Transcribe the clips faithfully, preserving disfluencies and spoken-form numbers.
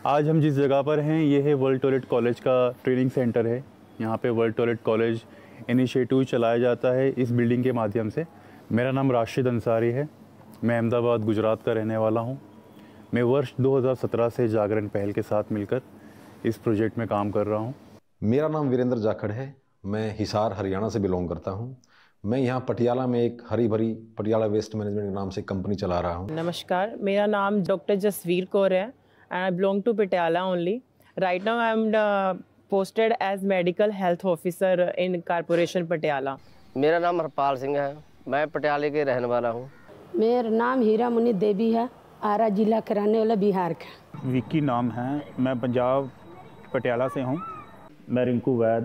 आज हम जिस जगह पर हैं ये है वर्ल्ड टॉयलेट कॉलेज का ट्रेनिंग सेंटर है। यहाँ पे वर्ल्ड टॉयलेट कॉलेज इनिशिएटिव चलाया जाता है इस बिल्डिंग के माध्यम से। मेरा नाम राशिद अंसारी है, मैं अहमदाबाद गुजरात का रहने वाला हूँ। मैं वर्ष दो हज़ार सत्रह से जागरण पहल के साथ मिलकर इस प्रोजेक्ट में काम कर रहा हूँ। मेरा नाम वीरेंद्र जाखड़ है, मैं हिसार हरियाणा से बिलोंग करता हूँ। मैं यहाँ पटियाला में एक हरी भरी पटियाला वेस्ट मैनेजमेंट के नाम से कंपनी चला रहा हूँ। नमस्कार, मेरा नाम डॉक्टर जसवीर कौर है and I belong to Patiala only. Right now I am posted as medical health officer in corporation Patiala. मेरा नाम हरपाल सिंह है, मैं पटियाले के रहने वाला हूँ। मेरा नाम हीरा मुनी देवी है, आरा जिला के रहने वाला बिहार का। विक्की नाम है, मैं पंजाब पटियाला से हूँ। मैं रिंकू वैद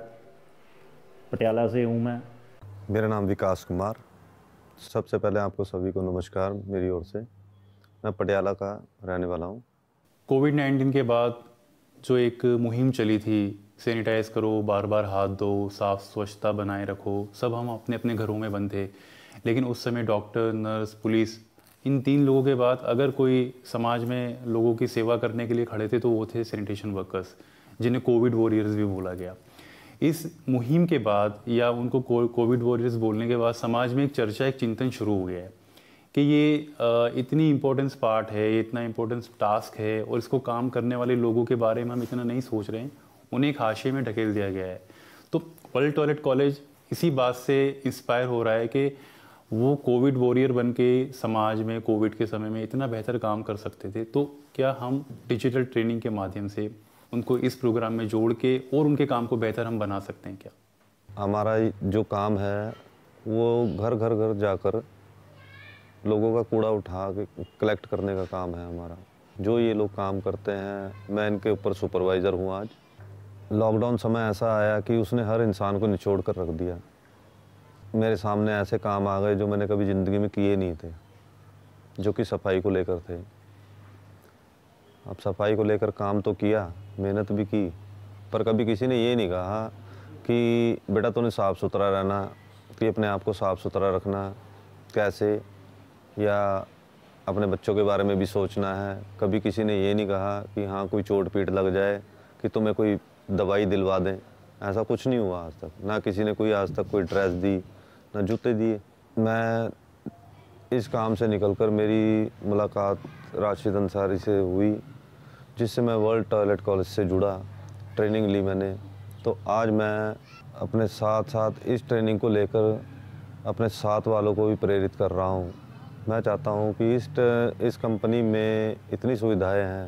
पटियाला से हूँ। मैं मेरा नाम विकास कुमार। सबसे पहले आपको सभी को नमस्कार मेरी ओर से। मैं पटियाला का रहने वाला हूँ। कोविड नाइन्टीन के बाद जो एक मुहिम चली थी, सैनिटाइज़ करो, बार बार हाथ धो, साफ स्वच्छता बनाए रखो, सब हम अपने अपने घरों में बंद थे। लेकिन उस समय डॉक्टर, नर्स, पुलिस, इन तीन लोगों के बाद अगर कोई समाज में लोगों की सेवा करने के लिए खड़े थे तो वो थे सैनिटेशन वर्कर्स, जिन्हें कोविड वॉरियर्स भी बोला गया। इस मुहिम के बाद या उनको कोविड वॉरियर्स बोलने के बाद समाज में एक चर्चा, एक चिंतन शुरू हो गया है कि ये इतनी इम्पोर्टेंस पार्ट है, ये इतना इम्पोर्टेंस टास्क है और इसको काम करने वाले लोगों के बारे में हम इतना नहीं सोच रहे हैं, उन्हें एक हाशिए में ढकेल दिया गया है। तो वर्ल्ड टॉयलेट कॉलेज इसी बात से इंस्पायर हो रहा है कि वो कोविड वॉरियर बन के समाज में कोविड के समय में इतना बेहतर काम कर सकते थे, तो क्या हम डिजिटल ट्रेनिंग के माध्यम से उनको इस प्रोग्राम में जोड़ के और उनके काम को बेहतर हम बना सकते हैं क्या? हमारा जो काम है वो घर घर घर जाकर लोगों का कूड़ा उठा के कलेक्ट करने का काम है हमारा। जो ये लोग काम करते हैं, मैं इनके ऊपर सुपरवाइज़र हूँ। आज लॉकडाउन समय ऐसा आया कि उसने हर इंसान को निचोड़ कर रख दिया। मेरे सामने ऐसे काम आ गए जो मैंने कभी ज़िंदगी में किए नहीं थे, जो कि सफाई को लेकर थे। अब सफाई को लेकर काम तो किया, मेहनत भी की, पर कभी किसी ने ये नहीं कहा कि बेटा तूने साफ़ सुथरा रहना, कि अपने आप को साफ़ सुथरा रखना कैसे, या अपने बच्चों के बारे में भी सोचना है। कभी किसी ने ये नहीं कहा कि हाँ कोई चोट पीट लग जाए कि तुम्हें कोई दवाई दिलवा दें। ऐसा कुछ नहीं हुआ आज तक। ना किसी ने कोई आज तक कोई ड्रेस दी, ना जूते दिए। मैं इस काम से निकलकर मेरी मुलाकात राशिद अंसारी से हुई, जिससे मैं वर्ल्ड टॉयलेट कॉलेज से जुड़ा, ट्रेनिंग ली मैंने। तो आज मैं अपने साथ साथ इस ट्रेनिंग को लेकर अपने साथ वालों को भी प्रेरित कर रहा हूँ। मैं चाहता हूँ कि इस इस कंपनी में इतनी सुविधाएं हैं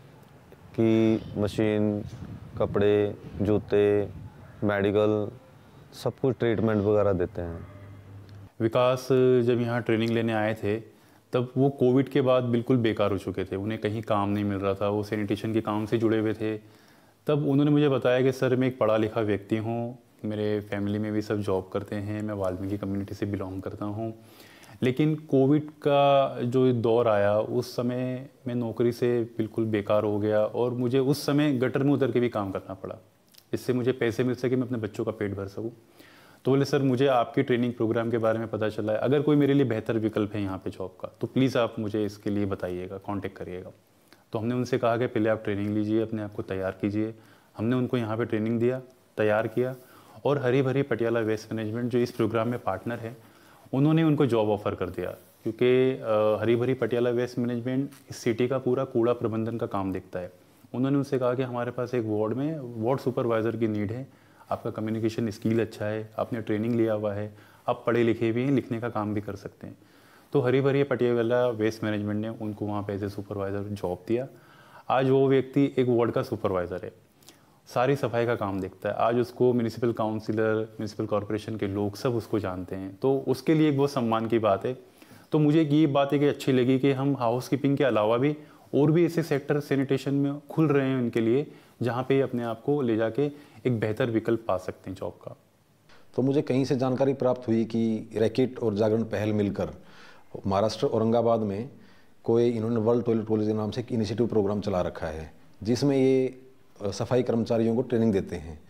कि मशीन, कपड़े, जूते, मेडिकल, सब कुछ ट्रीटमेंट वगैरह देते हैं। विकास जब यहाँ ट्रेनिंग लेने आए थे तब वो कोविड के बाद बिल्कुल बेकार हो चुके थे, उन्हें कहीं काम नहीं मिल रहा था, वो सैनिटेशन के काम से जुड़े हुए थे। तब उन्होंने मुझे बताया कि सर मैं एक पढ़ा लिखा व्यक्ति हूँ, मेरे फैमिली में भी सब जॉब करते हैं, मैं वाल्मीकि कम्युनिटी से बिलोंग करता हूँ, लेकिन कोविड का जो दौर आया उस समय मैं नौकरी से बिल्कुल बेकार हो गया और मुझे उस समय गटर में उतर के भी काम करना पड़ा, इससे मुझे पैसे मिल सके, मैं अपने बच्चों का पेट भर सकूँ। तो बोले सर मुझे आपके ट्रेनिंग प्रोग्राम के बारे में पता चला है, अगर कोई मेरे लिए बेहतर विकल्प है यहाँ पे जॉब का तो प्लीज़ आप मुझे इसके लिए बताइएगा, कांटेक्ट करिएगा। तो हमने उनसे कहा कि पहले आप ट्रेनिंग लीजिए, अपने आप को तैयार कीजिए। हमने उनको यहाँ पे ट्रेनिंग दिया, तैयार किया और हरी भरी पटियाला वेस्ट मैनेजमेंट जो इस प्रोग्राम में पार्टनर है, उन्होंने उनको जॉब ऑफ़र कर दिया, क्योंकि हरी भरी पटियाला वेस्ट मैनेजमेंट इस सिटी का पूरा कूड़ा प्रबंधन का काम देखता है। उन्होंने उनसे कहा कि हमारे पास एक वार्ड में वार्ड सुपरवाइज़र की नीड है, आपका कम्युनिकेशन स्किल अच्छा है, आपने ट्रेनिंग लिया हुआ है, आप पढ़े लिखे भी हैं, लिखने का काम भी कर सकते हैं। तो हरी भरी पटियाला वेस्ट मैनेजमेंट ने उनको वहाँ पे एज ए सुपरवाइज़र जॉब दिया। आज वो व्यक्ति एक वार्ड का सुपरवाइज़र है, सारी सफाई का काम देखता है। आज उसको म्यूनिसिपल काउंसिलर, म्यूनिसिपल कॉरपोरेशन के लोग सब उसको जानते हैं, तो उसके लिए एक बहुत सम्मान की बात है। तो मुझे ये बात है कि अच्छी लगी कि हम हाउस कीपिंग के अलावा भी और भी ऐसे सेक्टर सैनिटेशन में खुल रहे हैं उनके लिए, जहाँ पे अपने आप को ले जाके एक बेहतर विकल्प पा सकते हैं जॉब का। तो मुझे कहीं से जानकारी प्राप्त हुई कि रैकेट और जागरण पहल मिलकर महाराष्ट्र औरंगाबाद में कोई इन्होंने वर्ल्ड टॉयलेट कॉलेज के नाम से एक इनिशिएटिव प्रोग्राम चला रखा है, जिसमें ये सफाई कर्मचारियों को ट्रेनिंग देते हैं।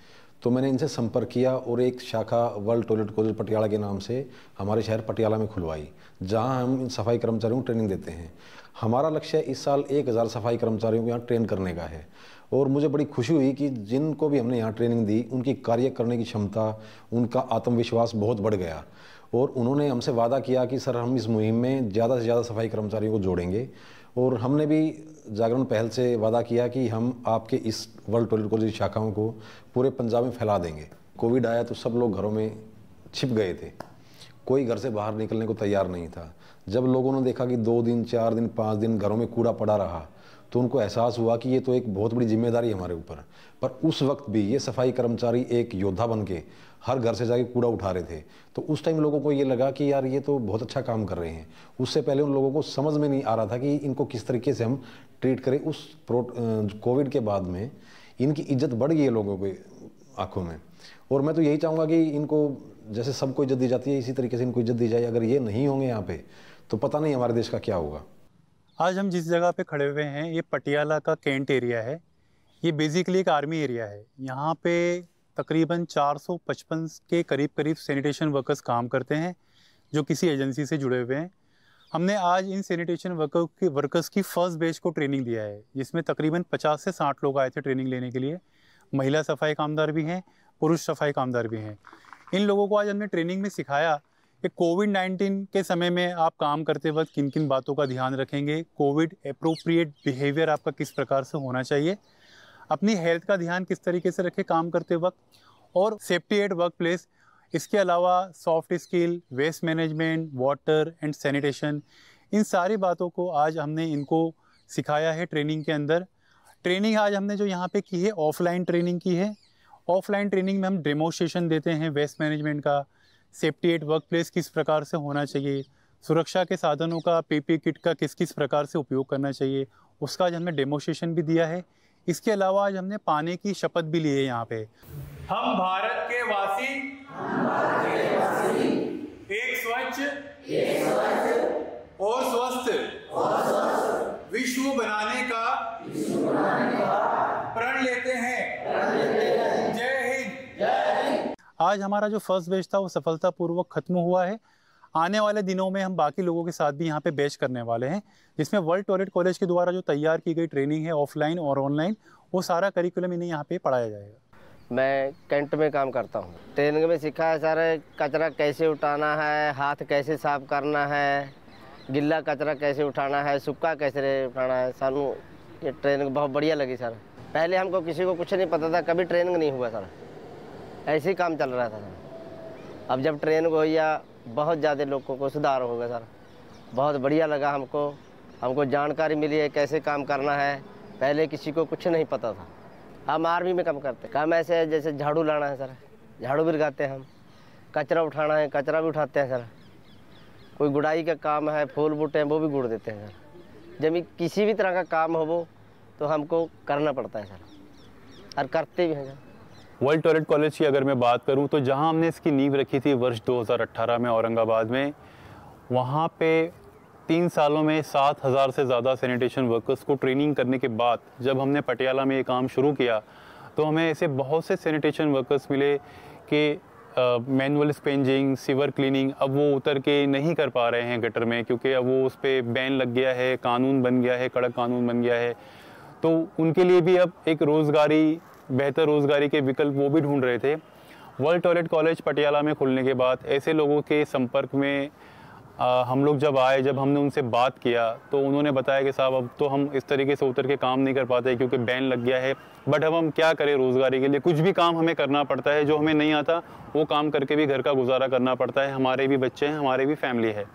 तो मैंने इनसे संपर्क किया और एक शाखा वर्ल्ड टॉयलेट कॉलेज पटियाला के नाम से हमारे शहर पटियाला में खुलवाई, जहां हम इन सफाई कर्मचारियों को ट्रेनिंग देते हैं। हमारा लक्ष्य इस साल एक हज़ार सफाई कर्मचारियों को यहाँ ट्रेन करने का है और मुझे बड़ी खुशी हुई कि जिनको भी हमने यहाँ ट्रेनिंग दी उनकी कार्य करने की क्षमता, उनका आत्मविश्वास बहुत बढ़ गया और उन्होंने हमसे वादा किया कि सर हम इस मुहिम में ज़्यादा से ज़्यादा सफाई कर्मचारियों को जोड़ेंगे। और हमने भी जागरण पहल से वादा किया कि हम आपके इस वर्ल्ड टॉयलेट कॉलेज शाखाओं को पूरे पंजाब में फैला देंगे। कोविड आया तो सब लोग घरों में छिप गए थे, कोई घर से बाहर निकलने को तैयार नहीं था। जब लोगों ने देखा कि दो दिन चार दिन पाँच दिन घरों में कूड़ा पड़ा रहा तो उनको एहसास हुआ कि ये तो एक बहुत बड़ी जिम्मेदारी है हमारे ऊपर। पर उस वक्त भी ये सफाई कर्मचारी एक योद्धा बन के हर घर से जाके कूड़ा उठा रहे थे। तो उस टाइम लोगों को ये लगा कि यार ये तो बहुत अच्छा काम कर रहे हैं। उससे पहले उन लोगों को समझ में नहीं आ रहा था कि इनको किस तरीके से हम ट्रीट करें। उस कोविड के बाद में इनकी इज्जत बढ़ गई है लोगों के आंखों में और मैं तो यही चाहूँगा कि इनको जैसे सबको इज्जत दी जाती है इसी तरीके से इनको इज्जत दी जाए। अगर ये नहीं होंगे यहाँ पे तो पता नहीं हमारे देश का क्या होगा। आज हम जिस जगह पे खड़े हुए हैं ये पटियाला का कैंट एरिया है। ये बेसिकली एक आर्मी एरिया है। यहाँ पे तकरीबन चार सौ पचपन के करीब करीब सैनिटेशन वर्कर्स काम करते हैं जो किसी एजेंसी से जुड़े हुए हैं। हमने आज इन सैनिटेशन वर्कर की वर्कर्स की फर्स्ट बैच को ट्रेनिंग दिया है, जिसमें तकरीबन पचास से साठ लोग आए थे ट्रेनिंग लेने के लिए। महिला सफाई कामदार भी हैं, पुरुष सफाई कामदार भी हैं। इन लोगों को आज हमने ट्रेनिंग में सिखाया कि कोविड नाइन्टीन के समय में आप काम करते वक्त किन किन बातों का ध्यान रखेंगे, कोविड एप्रोप्रिएट बिहेवियर आपका किस प्रकार से होना चाहिए, अपनी हेल्थ का ध्यान किस तरीके से रखें काम करते वक्त, और सेफ्टी एट वर्क प्लेस। इसके अलावा soft skill, waste management, water and sanitation, इन सारी बातों को आज हमने इनको सिखाया है ट्रेनिंग के अंदर। ट्रेनिंग आज हमने जो यहाँ पे की है ऑफलाइन ट्रेनिंग की है। ऑफलाइन ट्रेनिंग में हम डेमोस्ट्रेशन देते हैं वेस्ट मैनेजमेंट का, सेफ्टी एट वर्क प्लेस किस प्रकार से होना चाहिए, सुरक्षा के साधनों का, पीपी किट का किस किस प्रकार से उपयोग करना चाहिए, उसका आज हमने डेमोस्ट्रेशन भी दिया है। इसके अलावा आज हमने पाने की शपथ भी ली है यहाँ पे। हम भारत के वासी, हम भारत के वासी एक स्वच्छ, एक स्वच्छ और स्वस्थ और स्वस्थ विश्व बनाने का, विश्व बनाने का प्रण लेते हैं, प्रण लेते हैं। जय हिंद, जय हिंद। आज हमारा जो फर्स्ट बैच था वो सफलतापूर्वक खत्म हुआ है। आने वाले दिनों में हम बाकी लोगों के साथ भी यहाँ पे बैच करने वाले हैं, जिसमें वर्ल्ड टॉयलेट कॉलेज के द्वारा जो तैयार की गई ट्रेनिंग है ऑफलाइन और ऑनलाइन, वो सारा करिकुलम इन्हें यहाँ पे पढ़ाया जाएगा। मैं कैंट में काम करता हूँ। ट्रेनिंग में सीखा है सर कचरा कैसे उठाना है, हाथ कैसे साफ करना है, गिल्ला कचरा कैसे उठाना है, सूखा कैसे उठाना है। सानू ये ट्रेनिंग बहुत बढ़िया लगी सर। पहले हमको किसी को कुछ नहीं पता था, कभी ट्रेनिंग नहीं हुआ सर, ऐसे ही काम चल रहा था सर। अब जब ट्रेनिंग हुई बहुत ज़्यादा लोगों को सुधार हो गया सर, बहुत बढ़िया लगा हमको। हमको जानकारी मिली है कैसे काम करना है, पहले किसी को कुछ नहीं पता था। हम आर्मी में काम करते हैं, काम ऐसे है जैसे झाड़ू लाना है सर, झाड़ू भी लगाते हैं हम, कचरा उठाना है कचरा भी उठाते हैं सर, कोई गुड़ाई का काम है, फूल बूटे हैं वो भी गुड़ देते हैं सर। जब किसी भी तरह का काम हो वो तो हमको करना पड़ता है सर, और करते भी हैं सर। वर्ल्ड टॉयलेट कॉलेज की अगर मैं बात करूं तो जहां हमने इसकी नींव रखी थी वर्ष दो हज़ार अठारह में औरंगाबाद में, वहां पे तीन सालों में सात हज़ार से ज़्यादा सैनिटेशन वर्कर्स को ट्रेनिंग करने के बाद जब हमने पटियाला में ये काम शुरू किया तो हमें ऐसे बहुत से सैनिटेशन वर्कर्स मिले कि मैनुअल स्पेंजिंग, सीवर क्लीनिंग अब वो उतर के नहीं कर पा रहे हैं गटर में, क्योंकि अब वो उस पर बैन लग गया है, कानून बन गया है, कड़क कानून बन गया है। तो उनके लिए भी अब एक रोज़गारी, बेहतर रोज़गारी के विकल्प वो भी ढूंढ रहे थे। वर्ल्ड टॉयलेट कॉलेज पटियाला में खुलने के बाद ऐसे लोगों के संपर्क में आ, हम लोग जब आए, जब हमने उनसे बात किया तो उन्होंने बताया कि साहब अब तो हम इस तरीके से उतर के काम नहीं कर पाते क्योंकि बैन लग गया है, बट अब हम क्या करें, रोज़गारी के लिए कुछ भी काम हमें करना पड़ता है, जो हमें नहीं आता वो काम करके भी घर का गुजारा करना पड़ता है। हमारे भी बच्चे हैं, हमारे भी फैमिली है।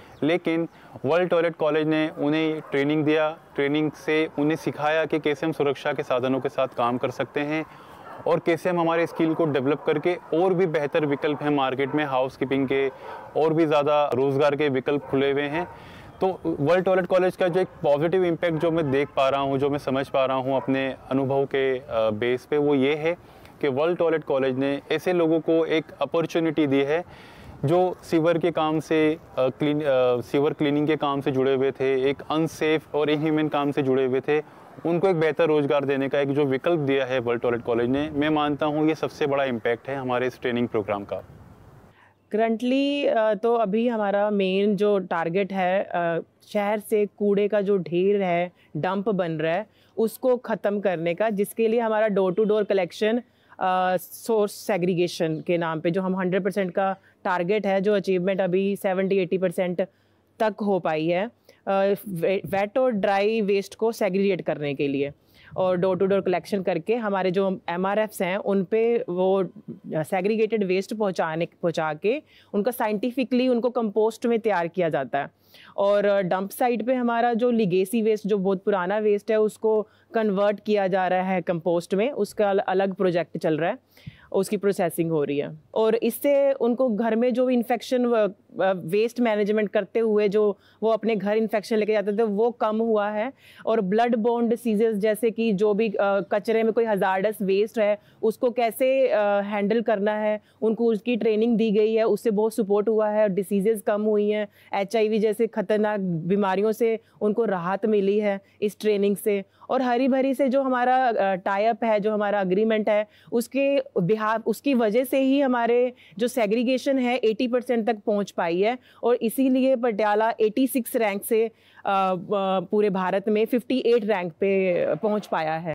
लेकिन वर्ल्ड टॉयलेट कॉलेज ने उन्हें ट्रेनिंग दिया, ट्रेनिंग से उन्हें सिखाया कि कैसे हम सुरक्षा के साधनों के साथ काम कर सकते हैं और कैसे हम हमारे स्किल को डेवलप करके और भी बेहतर विकल्प हैं मार्केट में, हाउसकीपिंग के और भी ज़्यादा रोज़गार के विकल्प खुले हुए हैं। तो वर्ल्ड टॉयलेट कॉलेज का जो एक पॉजिटिव इम्पैक्ट जो मैं देख पा रहा हूँ, जो मैं समझ पा रहा हूँ अपने अनुभव के बेस पे, वो ये है कि वर्ल्ड टॉयलेट कॉलेज ने ऐसे लोगों को एक अपॉर्चुनिटी दी है जो सीवर के काम से, क्लीन सीवर क्लीनिंग के काम से जुड़े हुए थे, एक अनसेफ और इनह्यूमन काम से जुड़े हुए थे, उनको एक बेहतर रोजगार देने का एक जो विकल्प दिया है वर्ल्ड टॉयलेट कॉलेज ने, मैं मानता हूँ ये सबसे बड़ा इम्पैक्ट है हमारे इस ट्रेनिंग प्रोग्राम का। करंटली तो अभी हमारा मेन जो टारगेट है शहर से कूड़े का जो ढेर है, डंप बन रहा है, उसको ख़त्म करने का, जिसके लिए हमारा door to door collection source segregation के नाम पे जो हम हंड्रेड परसेंट का टारगेट है, जो अचीवमेंट अभी सेवेंटी एटी परसेंट तक हो पाई है, वेट और ड्राई वेस्ट को सेग्रीगेट करने के लिए, और डोर टू डोर कलेक्शन करके हमारे जो एम आर एफ्स हैं उन पे वो सेग्रीगेटेड वेस्ट पहुंचाने पहुंचा के उनका साइंटिफिकली उनको कंपोस्ट में तैयार किया जाता है। और डंप साइट पे हमारा जो लिगेसी वेस्ट, जो बहुत पुराना वेस्ट है, उसको कन्वर्ट किया जा रहा है कंपोस्ट में, उसका अलग प्रोजेक्ट चल रहा है, उसकी प्रोसेसिंग हो रही है। और इससे उनको घर में जो इन्फेक्शन वेस्ट मैनेजमेंट करते हुए जो वो अपने घर इन्फेक्शन लेके जाते थे वो कम हुआ है। और ब्लड बोर्न डिसीजेस जैसे कि जो भी कचरे में कोई हजार्डस वेस्ट है उसको कैसे हैंडल करना है, उनको उसकी ट्रेनिंग दी गई है, उससे बहुत सपोर्ट हुआ है, डिसीजेस कम हुई हैं, एच आई वी जैसे खतरनाक बीमारियों से उनको राहत मिली है इस ट्रेनिंग से। और हरी भरी से जो हमारा टाई अप है, जो हमारा अग्रीमेंट है, उसके बिहार उसकी वजह से ही हमारे जो सेग्रीगेशन है अस्सी परसेंट तक पहुंच पाई है। और इसीलिए पटियाला छियासी रैंक से पूरे भारत में अट्ठावन रैंक पे पहुंच पाया है।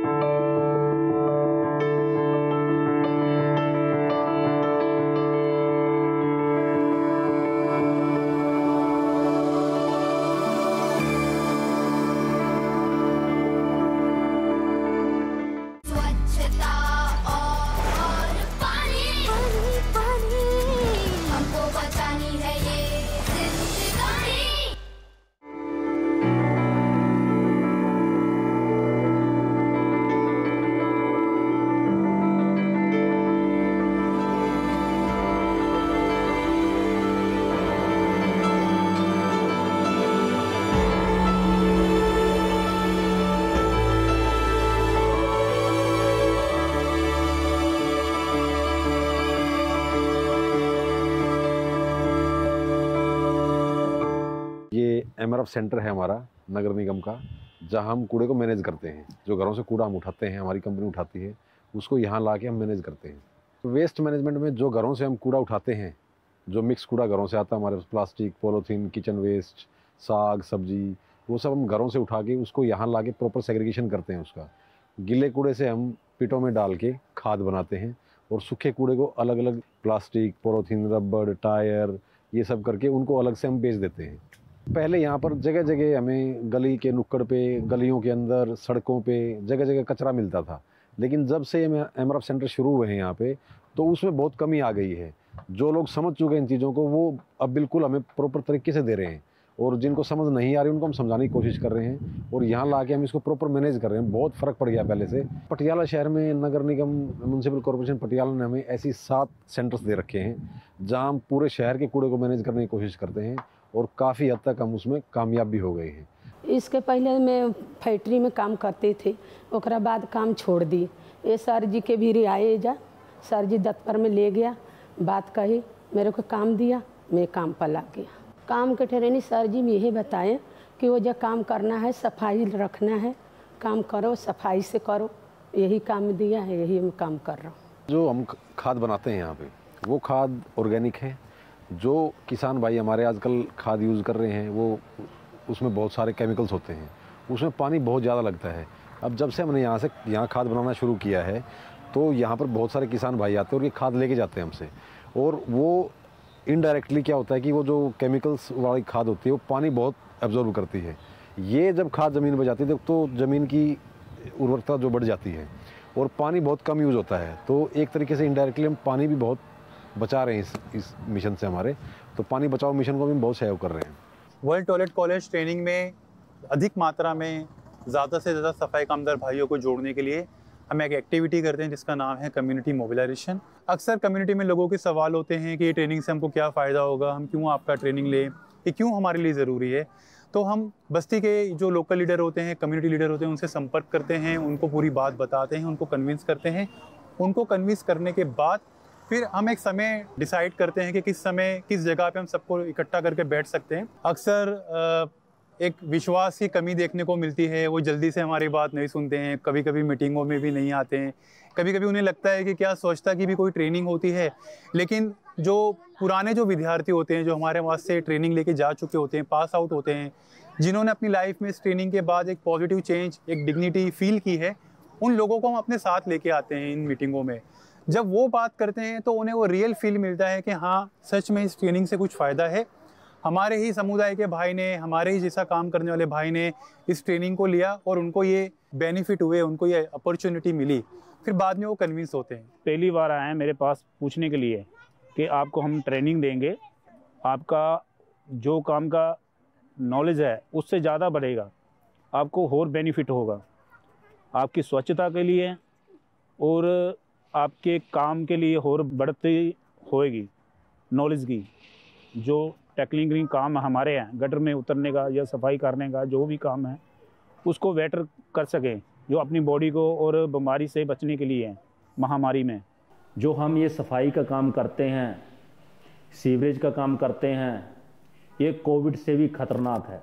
एम आर एफ सेंटर है हमारा नगर निगम का, जहां हम कूड़े को मैनेज करते हैं। जो घरों से कूड़ा हम उठाते हैं, हमारी कंपनी उठाती है, उसको यहाँ ला के हम मैनेज करते हैं। तो वेस्ट मैनेजमेंट में जो घरों से हम कूड़ा उठाते हैं, जो मिक्स कूड़ा घरों से आता है हमारे, प्लास्टिक, पॉलीथीन, किचन वेस्ट, साग सब्जी, वो सब हम घरों से उठा के उसको यहाँ ला के प्रॉपर सेग्रीगेशन करते हैं। उसका गीले कूड़े से हम पिटों में डाल के खाद बनाते हैं, और सूखे कूड़े को अलग अलग प्लास्टिक, पॉलीथीन, रबड़, टायर, ये सब करके उनको अलग से हम बेच देते हैं। पहले यहाँ पर जगह जगह हमें गली के नुक्कड़ पे, गलियों के अंदर, सड़कों पे जगह जगह कचरा मिलता था, लेकिन जब से एम आर एफ सेंटर शुरू हुए हैं यहाँ पे, तो उसमें बहुत कमी आ गई है। जो लोग समझ चुके हैं इन चीज़ों को, वो अब बिल्कुल हमें प्रॉपर तरीके से दे रहे हैं, और जिनको समझ नहीं आ रही उनको हम समझाने की कोशिश कर रहे हैं, और यहाँ ला के हम इसको प्रॉपर मैनेज कर रहे हैं। बहुत फ़र्क पड़ गया पहले से। पटियाला शहर में नगर निगम म्यूनसिपल कॉर्पोरेशन पटियाला ने हमें ऐसी सात सेंटर्स दे रखे हैं, जहाँ हम पूरे शहर के कूड़े को मैनेज करने की कोशिश करते हैं, और काफ़ी हद तक हम उसमें कामयाब भी हो गए हैं। इसके पहले मैं फैक्ट्री में काम करते थे, ओकरा बाद काम छोड़ दी। ये सर जी के भी आए जा, सर जी दफ्तर में ले गया, बात कही, मेरे को काम दिया, मैं काम पर लग गया। काम के ट्रेनिंग सर जी में यही बताए कि वो जो काम करना है, सफाई रखना है, काम करो, सफाई से करो, यही काम दिया है, यही मैं काम कर रहा हूँ। जो हम खाद बनाते हैं यहाँ पे, वो खाद ऑर्गेनिक है। जो किसान भाई हमारे आजकल खाद यूज़ कर रहे हैं, वो उसमें बहुत सारे केमिकल्स होते हैं, उसमें पानी बहुत ज़्यादा लगता है। अब जब से हमने यहाँ से यहाँ खाद बनाना शुरू किया है, तो यहाँ पर बहुत सारे किसान भाई आते हैं और ये खाद लेके जाते हैं हमसे, और वो इनडायरेक्टली क्या होता है कि वो जो केमिकल्स वाली खाद होती है वो पानी बहुत एब्जॉर्ब करती है। ये जब खाद ज़मीन पर जाती है तो ज़मीन की उर्वरकता जो बढ़ जाती है, और पानी बहुत कम यूज़ होता है। तो एक तरीके से इनडायरेक्टली हम पानी भी बहुत बचा रहे हैं इस इस मिशन से हमारे। तो पानी बचाओ मिशन को भी हम बहुत सहयोग कर रहे हैं। वर्ल्ड टॉयलेट कॉलेज ट्रेनिंग में अधिक मात्रा में ज़्यादा से ज़्यादा सफाई कामगार भाइयों को जोड़ने के लिए हम एक एक्टिविटी करते हैं जिसका नाम है कम्युनिटी मोबिलाइजेशन। अक्सर कम्युनिटी में लोगों के सवाल होते हैं कि ये ट्रेनिंग से हमको क्या फ़ायदा होगा, हम क्यों आपका ट्रेनिंग लें, ये क्यों हमारे लिए ज़रूरी है। तो हम बस्ती के जो लोकल लीडर होते हैं, कम्युनिटी लीडर होते हैं, उनसे संपर्क करते हैं, उनको पूरी बात बताते हैं, उनको कन्विंस करते हैं। उनको कन्विंस करने के बाद फिर हम एक समय डिसाइड करते हैं कि किस समय किस जगह पे हम सबको इकट्ठा करके बैठ सकते हैं। अक्सर एक विश्वास की कमी देखने को मिलती है। वो जल्दी से हमारी बात नहीं सुनते हैं, कभी कभी मीटिंगों में भी नहीं आते हैं। कभी कभी उन्हें लगता है कि क्या स्वच्छता की भी कोई ट्रेनिंग होती है। लेकिन जो पुराने जो विद्यार्थी होते हैं, जो हमारे पास से ट्रेनिंग लेके जा चुके होते हैं, पास आउट होते हैं, जिन्होंने अपनी लाइफ में इस ट्रेनिंग के बाद एक पॉजिटिव चेंज, एक डिग्निटी फील की है, उन लोगों को हम अपने साथ लेके आते हैं इन मीटिंगों में। जब वो बात करते हैं तो उन्हें वो रियल फील मिलता है कि हाँ, सच में इस ट्रेनिंग से कुछ फ़ायदा है। हमारे ही समुदाय के भाई ने, हमारे ही जैसा काम करने वाले भाई ने इस ट्रेनिंग को लिया और उनको ये बेनिफिट हुए, उनको ये अपॉर्चुनिटी मिली, फिर बाद में वो कन्विंस होते हैं। पहली बार आए हैं मेरे पास पूछने के लिए कि आपको हम ट्रेनिंग देंगे, आपका जो काम का नॉलेज है उससे ज़्यादा बढ़ेगा, आपको और बेनिफिट होगा आपकी स्वच्छता के लिए और आपके काम के लिए और बढ़ती होएगी नॉलेज की। जो टेक्निकली काम हमारे हैं, गटर में उतरने का या सफाई करने का जो भी काम है, उसको बेटर कर सकें, जो अपनी बॉडी को और बीमारी से बचने के लिए है महामारी में। जो हम ये सफाई का काम करते हैं, सीवरेज का काम करते हैं, ये कोविड से भी खतरनाक है।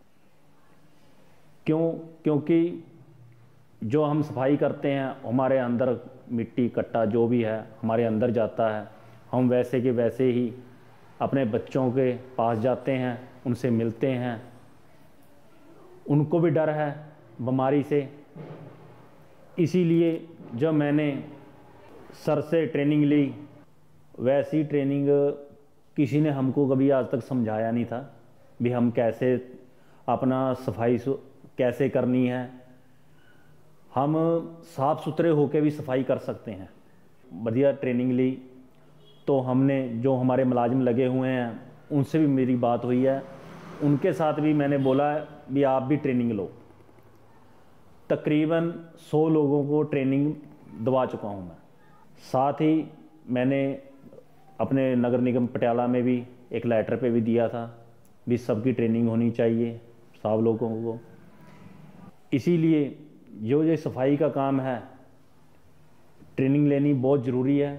क्यों? क्योंकि जो हम सफाई करते हैं, हमारे अंदर मिट्टी कट्टा जो भी है हमारे अंदर जाता है। हम वैसे के वैसे ही अपने बच्चों के पास जाते हैं, उनसे मिलते हैं, उनको भी डर है बीमारी से। इसीलिए जब मैंने सर से ट्रेनिंग ली, वैसी ट्रेनिंग किसी ने हमको कभी आज तक समझाया नहीं था भी हम कैसे अपना सफाई कैसे करनी है। हम साफ़ सुथरे होकर भी सफाई कर सकते हैं। बढ़िया ट्रेनिंग ली तो हमने, जो हमारे मुलाजिम लगे हुए हैं उनसे भी मेरी बात हुई है, उनके साथ भी मैंने बोला भी आप भी ट्रेनिंग लो। तकरीबन सौ लोगों को ट्रेनिंग दवा चुका हूँ मैं। साथ ही मैंने अपने नगर निगम पटियाला में भी एक लेटर पे भी दिया था भी सबकी ट्रेनिंग होनी चाहिए सब लोगों को। इसीलिए जो ये सफाई का काम है, ट्रेनिंग लेनी बहुत ज़रूरी है।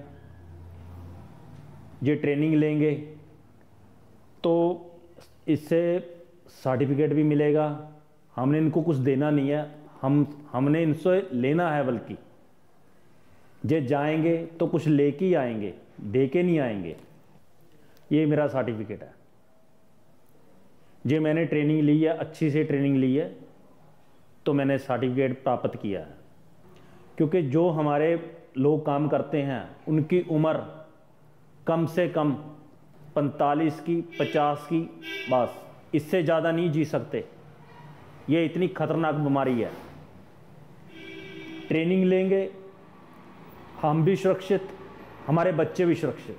ये ट्रेनिंग लेंगे तो इससे सर्टिफिकेट भी मिलेगा। हमने इनको कुछ देना नहीं है, हम हमने इनसे लेना है, बल्कि जे जाएंगे तो कुछ लेके ही आएंगे, दे के नहीं आएंगे। ये मेरा सर्टिफिकेट है। जे मैंने ट्रेनिंग ली है, अच्छी से ट्रेनिंग ली है, तो मैंने सर्टिफिकेट प्राप्त किया है। क्योंकि जो हमारे लोग काम करते हैं उनकी उम्र कम से कम पैंतालीस की, पचास की, बस इससे ज़्यादा नहीं जी सकते। ये इतनी खतरनाक बीमारी है। ट्रेनिंग लेंगे, हम भी सुरक्षित, हमारे बच्चे भी सुरक्षित,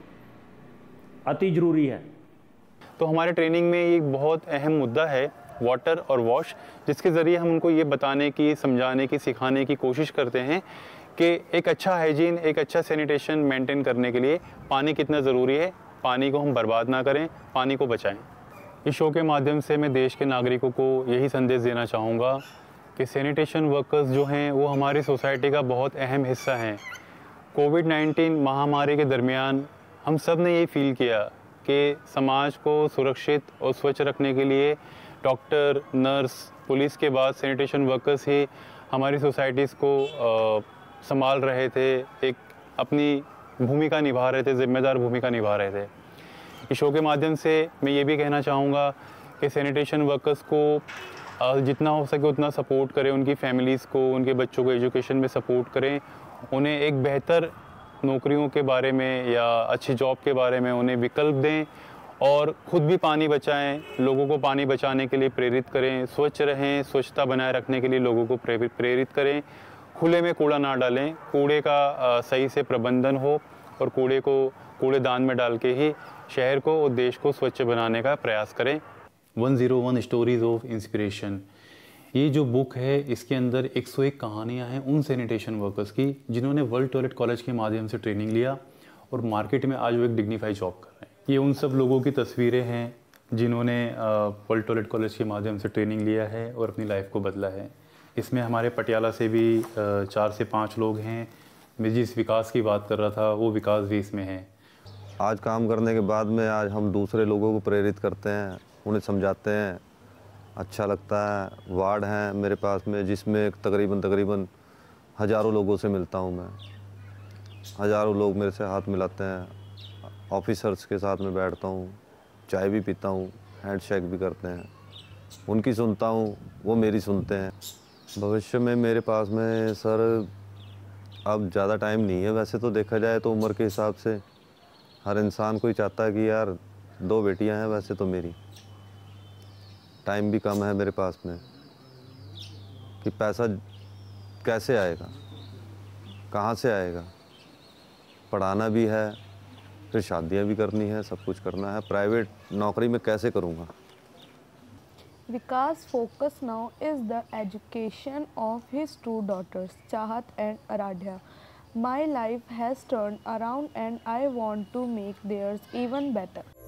अति ज़रूरी है। तो हमारे ट्रेनिंग में एक बहुत अहम मुद्दा है वाटर और वॉश, जिसके ज़रिए हम उनको ये बताने की, समझाने की, सिखाने की कोशिश करते हैं कि एक अच्छा हाइजीन, एक अच्छा सैनिटेशन मेंटेन करने के लिए पानी कितना ज़रूरी है। पानी को हम बर्बाद ना करें, पानी को बचाएं। इस शो के माध्यम से मैं देश के नागरिकों को यही संदेश देना चाहूँगा कि सैनिटेशन वर्कर्स जो हैं वो हमारी सोसाइटी का बहुत अहम हिस्सा हैं। कोविड नाइन्टीन महामारी के दरमियान हम सब ने ये फील किया कि समाज को सुरक्षित और स्वच्छ रखने के लिए डॉक्टर, नर्स, पुलिस के बाद सैनिटेशन वर्कर्स ही हमारी सोसाइटीज़ को संभाल रहे थे, एक अपनी भूमिका निभा रहे थे, जिम्मेदार भूमिका निभा रहे थे। इस शो के माध्यम से मैं ये भी कहना चाहूँगा कि सैनिटेशन वर्कर्स को जितना हो सके उतना सपोर्ट करें, उनकी फैमिलीज़ को, उनके बच्चों को एजुकेशन में सपोर्ट करें, उन्हें एक बेहतर नौकरियों के बारे में या अच्छी जॉब के बारे में उन्हें विकल्प दें और ख़ुद भी पानी बचाएं, लोगों को पानी बचाने के लिए प्रेरित करें, स्वच्छ रहें, स्वच्छता बनाए रखने के लिए लोगों को प्रेरित करें, खुले में कूड़ा ना डालें, कूड़े का सही से प्रबंधन हो और कूड़े को कूड़ेदान में डाल के ही शहर को और देश को स्वच्छ बनाने का प्रयास करें। एक सौ एक स्टोरीज़ ऑफ इंस्पिरेशन, ये जो बुक है इसके अंदर एक सौ एक कहानियाँ हैं उन सैनिटेशन वर्कर्स की जिन्होंने वर्ल्ड टॉयलेट कॉलेज के माध्यम से ट्रेनिंग लिया और मार्केट में आज वो एक डिग्निफाइड जॉब कर रहे हैं। ये उन सब लोगों की तस्वीरें हैं जिन्होंने वर्ल्ड टॉयलेट कॉलेज के माध्यम से ट्रेनिंग लिया है और अपनी लाइफ को बदला है। इसमें हमारे पटियाला से भी चार से पाँच लोग हैं। मैं जिस विकास की बात कर रहा था वो विकास भी इसमें है। आज काम करने के बाद में आज हम दूसरे लोगों को प्रेरित करते हैं, उन्हें समझाते हैं, अच्छा लगता है। वार्ड हैं मेरे पास में जिसमें तकरीबन तकरीबन हज़ारों लोगों से मिलता हूँ मैं। हज़ारों लोग मेरे से हाथ मिलाते हैं। ऑफिसर्स के साथ में बैठता हूँ, चाय भी पीता हूँ, हैंडशेक भी करते हैं। उनकी सुनता हूँ, वो मेरी सुनते हैं। भविष्य में मेरे पास में सर अब ज़्यादा टाइम नहीं है। वैसे तो देखा जाए तो उम्र के हिसाब से हर इंसान को ही चाहता है कि यार दो बेटियां हैं। वैसे तो मेरी टाइम भी कम है मेरे पास में कि पैसा कैसे आएगा, कहाँ से आएगा। पढ़ाना भी है, फिर शादियाँ भी करनी है, सब कुछ करना है। प्राइवेट नौकरी में कैसे करूँगा। Vikas' focus now is the education of his two daughters, Chahat and Aradhya. My life has turned around and I want to make theirs even better.